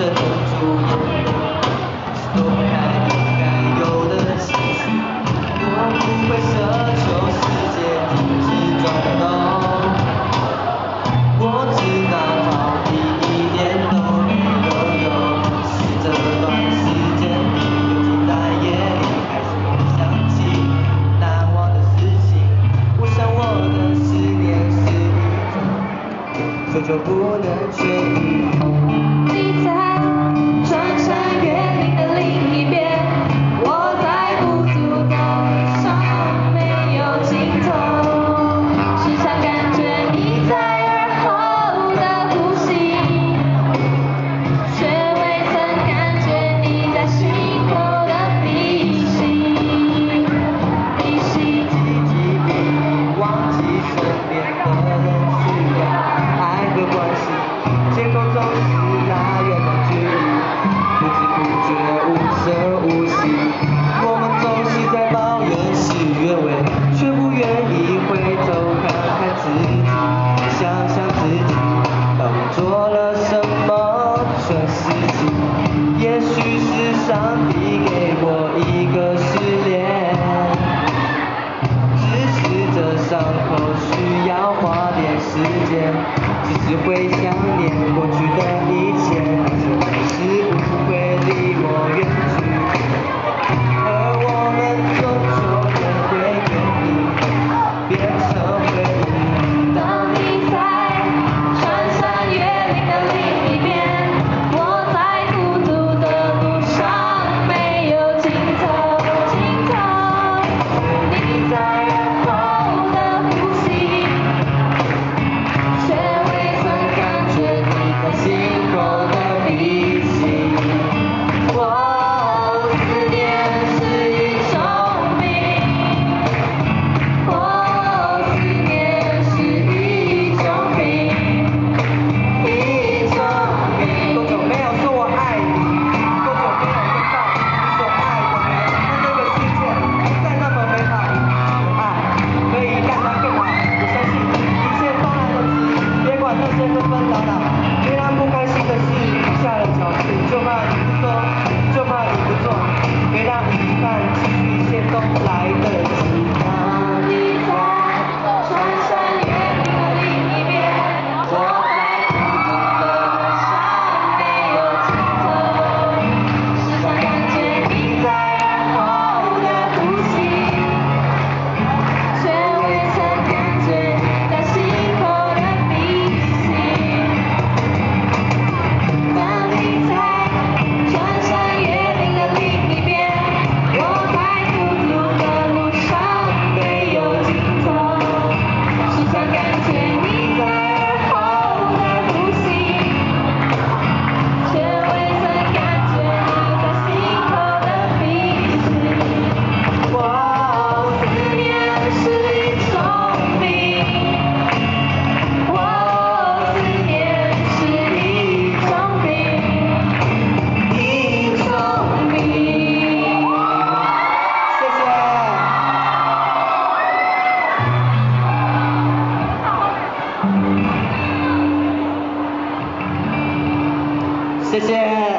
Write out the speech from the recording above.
着的主意，都会爱应该有的情绪。我不会奢求世界停止转动，我知道逃避一点都没有用。是这段时间里有几在夜里还是会想起难忘的事情。我想我的思念是一种久久不能痊愈。 你在穿山越岭的另一边，我在孤独的路上没有尽头，时常感觉你在耳后的呼吸，却未曾感觉你在心口的鼻息。 记忆忘记身边的人需要爱和关系，天空总是拉远了距离，不知不觉无声无息。我们总是在抱怨事与愿违，却不愿意回头看看自己，想想自己到底做了什么蠢事情。也许是上帝给我一个试炼，只是这伤口需要花点时间，只是会想念过去的一切，还是不会离我远去，而我们终究也会愿意变成回忆。 当你在穿山越岭的另一边，我在孤独的路上没有尽头。你在耳后的呼吸，却未曾感觉你在心口的鼻息。思念是一种病，思念是一种病，一种病。 多久没有说我爱你？多久没有得到你所爱的人？那个世界不再那么美好，爱可以让它更好。我相信一切都来得及，别管那些纷纷扰扰，别让不开心的事下了脚趾，就怕你不说，就怕你不做，别让遗憾继续，一切都来得及。 当你在穿山越岭的另一边，我在孤独的路上没有尽头，时常感觉你在耳后的呼吸，却未曾感觉你在心口的鼻息。当你在穿山越岭的另一边，我在孤独的路上没有尽头，时常感觉你在耳后的呼吸，却未曾感觉你在心口的鼻息。思念是一种病，思念是一种病，一种病。 谢谢。谢谢。